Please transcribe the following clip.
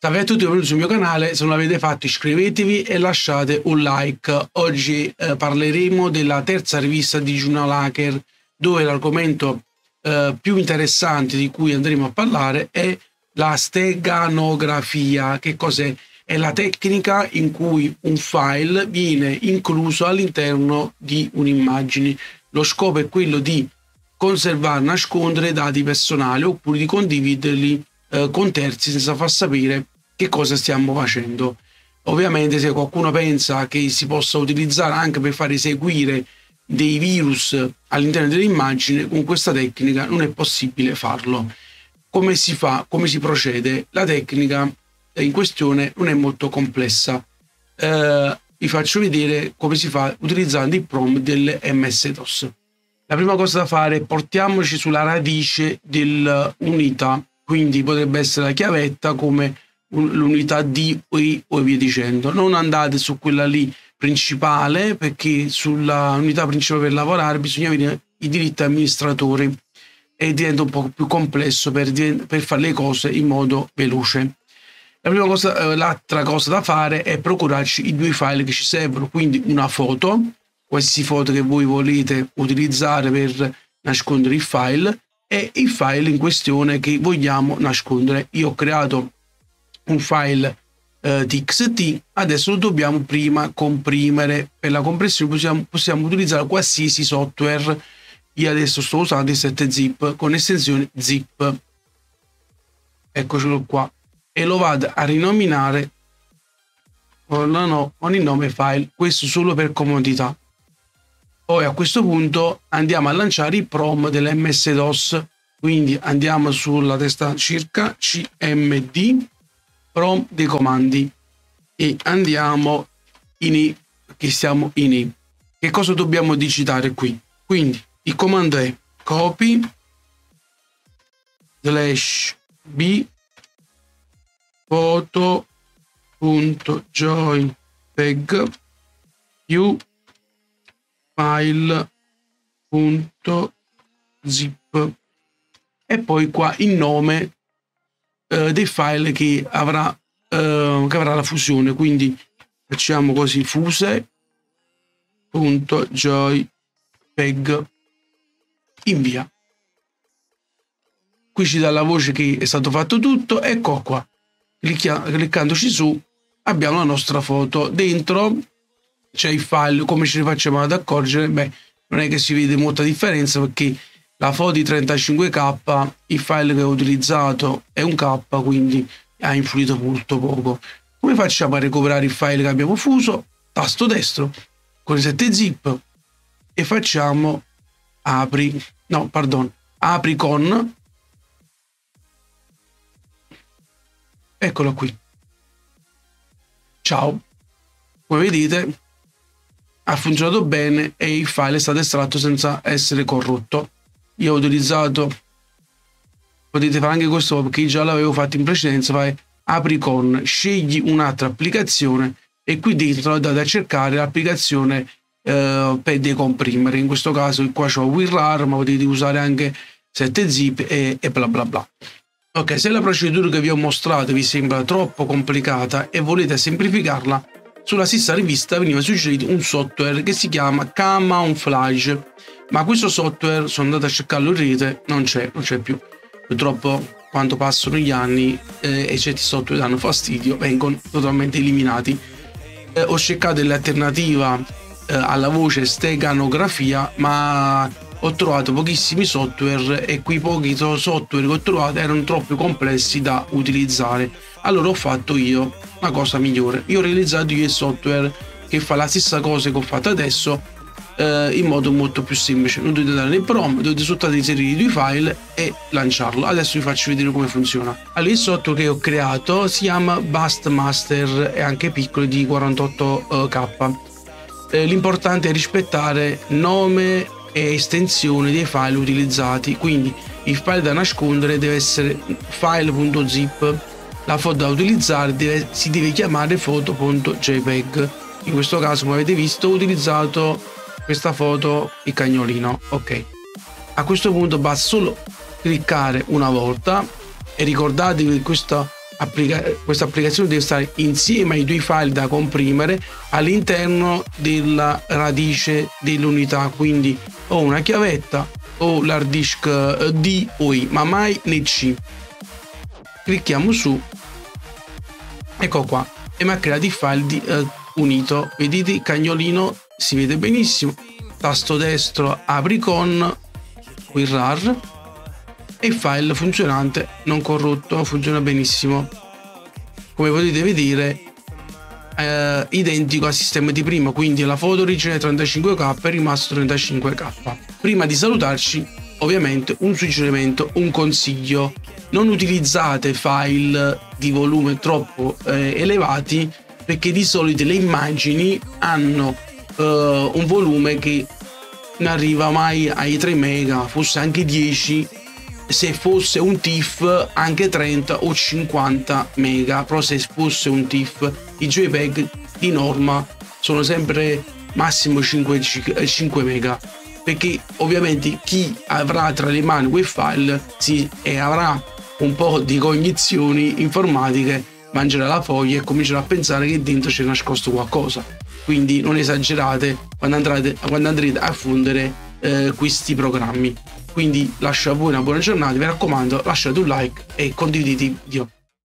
Salve a tutti, benvenuti sul mio canale. Se non l'avete fatto iscrivetevi e lasciate un like. Oggi parleremo della terza rivista di Journal Hacker, dove l'argomento più interessante di cui andremo a parlare è la steganografia. Che cos'è? È la tecnica in cui un file viene incluso all'interno di un'immagine. Lo scopo è quello di conservare, nascondere dati personali oppure di condividerli con terzi senza far sapere che cosa stiamo facendo. Ovviamente se qualcuno pensa che si possa utilizzare anche per far eseguire dei virus all'interno dell'immagine, con questa tecnica non è possibile farlo. Come si fa? Come si procede? La tecnica in questione non è molto complessa. Vi faccio vedere come si fa utilizzando il prompt delle MS-DOS. La prima cosa da fare è portiamoci sulla radice dell'unità, quindi potrebbe essere la chiavetta come l'unità D o via dicendo. Non andate su quella lì principale, perché sulla unità principale per lavorare bisogna avere i diritti amministratori e diventa un po' più complesso per fare le cose in modo veloce. L'altra cosa da fare è procurarci i due file che ci servono, quindi una foto, qualsiasi foto che voi volete utilizzare per nascondere il file, e il file in questione che vogliamo nascondere. Io ho creato un file txt, adesso lo dobbiamo prima comprimere. Per la compressione possiamo utilizzare qualsiasi software. Io adesso sto usando il 7zip con estensione zip, eccocelo qua, e lo vado a rinominare con il nome file, questo solo per comodità. Poi a questo punto andiamo a lanciare il prom dell'MS-DOS, quindi andiamo sulla testa circa cmd prom dei comandi e andiamo in che siamo in che cosa dobbiamo digitare qui. Quindi il comando è copy /b photo.joypeg più file.zip e poi qua il nome dei file che avrà la fusione, quindi facciamo così: fuse.joypeg, invia. Qui ci dà la voce che è stato fatto tutto. Ecco qua, cliccandoci su abbiamo la nostra foto. Dentro c'è il file. Come ci facciamo ad accorgere? Beh, non è che si vede molta differenza, perché la foto di 35k, il file che ho utilizzato è un K, quindi ha influito molto poco. Come facciamo a recuperare il file che abbiamo fuso? Tasto destro con il 7zip e facciamo apri con, eccolo qui. Ciao, come vedete ha funzionato bene e il file è stato estratto senza essere corrotto. Io ho utilizzato, potete fare anche questo perché già l'avevo fatto in precedenza. Fai apri con, scegli un'altra applicazione e qui dentro andate a cercare l'applicazione per decomprimere. In questo caso qua c'ho WinRAR, ma potete usare anche 7zip e bla bla bla. Ok, se la procedura che vi ho mostrato vi sembra troppo complicata e volete semplificarla, sulla stessa rivista veniva suggerito un software che si chiama Camouflage, ma questo software sono andato a cercarlo in rete, non c'è più. Purtroppo quando passano gli anni e certi software danno fastidio, vengono totalmente eliminati. Ho cercato l'alternativa alla voce steganografia, ma ho trovato pochissimi software e quei pochi software che ho trovato erano troppo complessi da utilizzare. Allora ho fatto io una cosa migliore. Io ho realizzato il software che fa la stessa cosa che ho fatto adesso in modo molto più semplice. Non dovete dare nel prom, dovete soltanto inserire i due file e lanciarlo. Adesso vi faccio vedere come funziona. Allora, il software che ho creato si chiama Bustmaster, è anche piccolo, di 48k. L'importante è rispettare nome e estensione dei file utilizzati, quindi il file da nascondere deve essere file.zip, la foto da utilizzare si deve chiamare foto.jpeg. In questo caso, come avete visto, ho utilizzato questa foto, il cagnolino. Ok, a questo punto basta solo cliccare una volta e ricordatevi che questo questa applicazione deve stare insieme ai due file da comprimere all'interno della radice dell'unità, quindi o una chiavetta o l'hard disk D o I, ma mai né C. Clicchiamo su, ecco qua, e mi ha creato il file unito. Vedete il cagnolino, si vede benissimo. Tasto destro apri con WinRAR e il file funzionante, non corrotto, funziona benissimo. Come potete vedere identico al sistema di prima, quindi la foto originale 35k è rimasto 35k. Prima di salutarci, ovviamente un suggerimento, un consiglio: non utilizzate file di volume troppo elevati, perché di solito le immagini hanno un volume che non arriva mai ai 3 mega, forse anche 10, se fosse un TIFF anche 30 o 50 mega. Però se fosse un TIFF, i JPEG di norma sono sempre massimo 5 mega, perché ovviamente chi avrà tra le mani quel file e avrà un po' di cognizioni informatiche, mangerà la foglia e comincerà a pensare che dentro c'è nascosto qualcosa. Quindi non esagerate quando andrete a fondere questi programmi. Quindi lascio a voi una buona giornata, vi raccomando, lasciate un like e condividete il video.